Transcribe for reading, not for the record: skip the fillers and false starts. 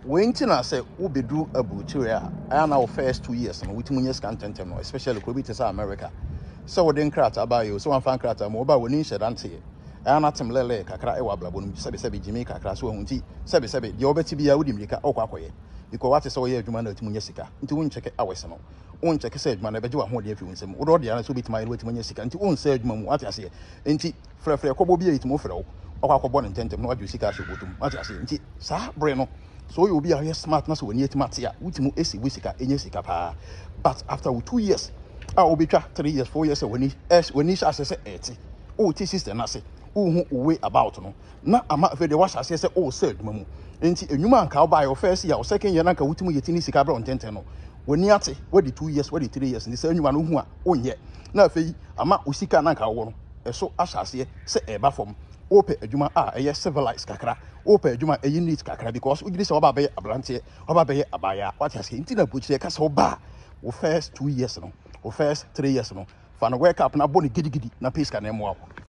when tina say wo bedu abrokyire a na first 2 years no witimu nya scan tentem no especially ko bi te say America so wo den krata abayo so wan fan krata mo ba woni hyedante na tem lele kakra e wa blabo no sebe jimi kakra so hu nti sebe de obeti bia wodi mrika okwa akoye because what is so ye adwuma na timu nya sika nti won check awese no won check say adwuma na beje wa ho de afi wonsem wo do de na so bitima no timu nya sika nti won say adwuma mu what ase nti frefre kobo bia yitimu frɛ wo okwa akɔbɔ ne tentem no wadwo sika hye botum what ase nti sa bre no so you be a smart na so woni etimate a wutimu esi wisika enya sika pa but after 2 years obetwa 3 years 4 years when sha say eti ti sister na say hu way about no na ama fe de washa say say adwuma mu enti enwuma anka oba your first year or second year na nka wutimu yetini sika bra on tenten no woni ate wadi 2 years wadi 3 years ni say enwuma no hu a onye na fe ama usika na nka wo no eso ahase say eba fom ope adwuma eye civilized kakra ope adwuma eye neat kakra because ugiri say oba be abrante oba be abaya what has enti na buchire ka say oba wo first 2 years no wo first 3 years no fa no wake up na boni gidigidi na peace ka na emo